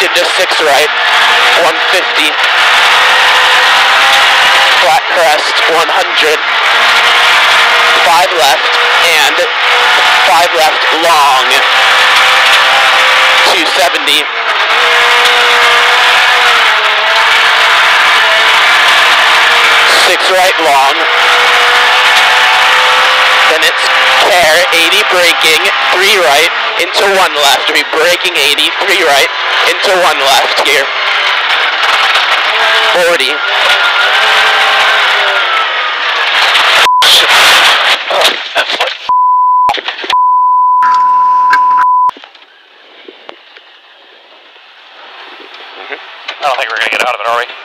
into 6 right, 150. Flat crest, 100. 5 left, and 5 left long, 270. 6 right long. Then it's care, 80 braking, 3 right, into 1 left. We'll be braking 80, 3 right, into 1 left here. 40. I don't think we're going to get out of it, are we?